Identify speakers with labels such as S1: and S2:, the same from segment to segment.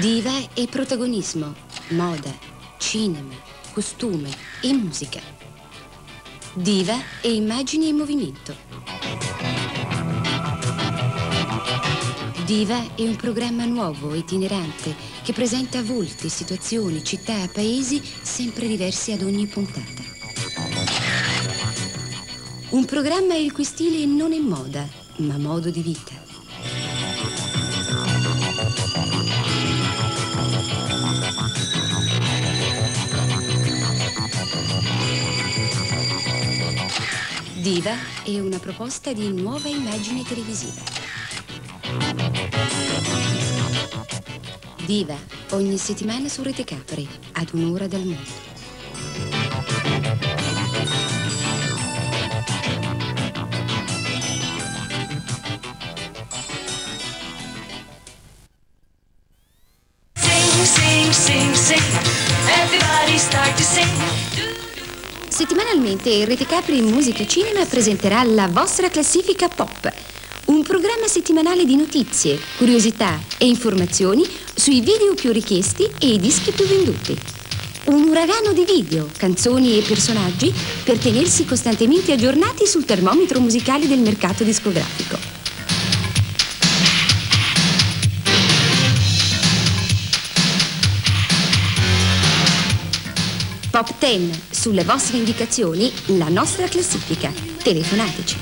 S1: Diva e protagonismo, moda, cinema, costume e musica. Diva e immagini in movimento. Diva è un programma nuovo, itinerante, che presenta volti, situazioni, città, paesi sempre diversi ad ogni puntata. Un programma il cui stile non è moda, ma modo di vita. Diva è una proposta di nuova immagine televisiva. Diva, ogni settimana su Rete Capri, ad un'ora dal mondo.
S2: Sing, sing, everybody start to sing.
S1: Settimanalmente Rete Capri Musica e Cinema presenterà la vostra classifica pop, un programma settimanale di notizie, curiosità e informazioni sui video più richiesti e i dischi più venduti. Un uragano di video, canzoni e personaggi per tenersi costantemente aggiornati sul termometro musicale del mercato discografico. Pop 10, sulle vostre indicazioni, la nostra classifica. Telefonateci.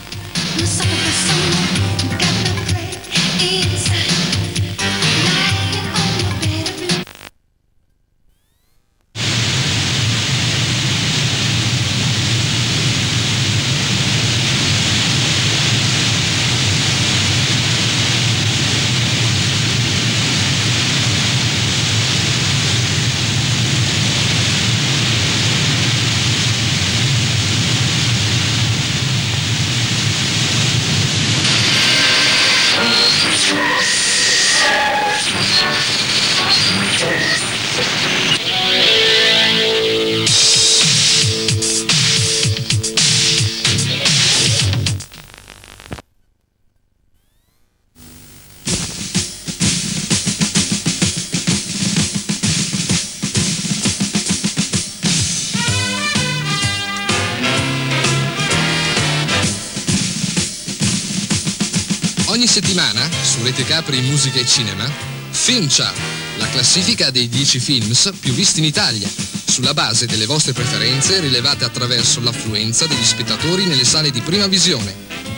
S3: Ogni settimana, su Rete Capri Musica e Cinema, Film Chart, la classifica dei 10 films più visti in Italia, sulla base delle vostre preferenze rilevate attraverso l'affluenza degli spettatori nelle sale di prima visione.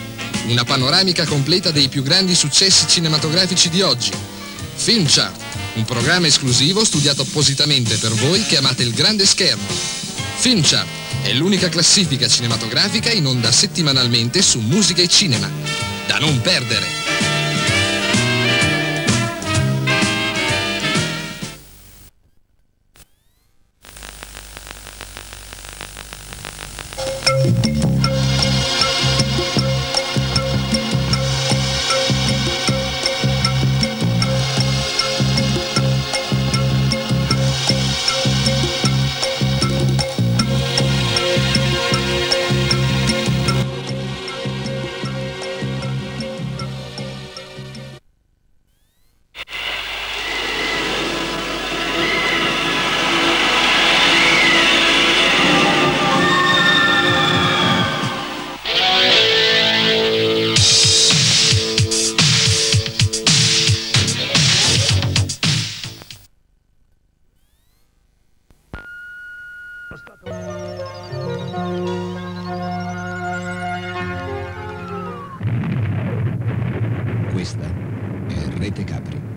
S3: Una panoramica completa dei più grandi successi cinematografici di oggi. Film Chart, un programma esclusivo studiato appositamente per voi che amate il grande schermo. Film Chart è l'unica classifica cinematografica in onda settimanalmente su Musica e Cinema. Da non perdere!
S4: Questa è Rete Capri.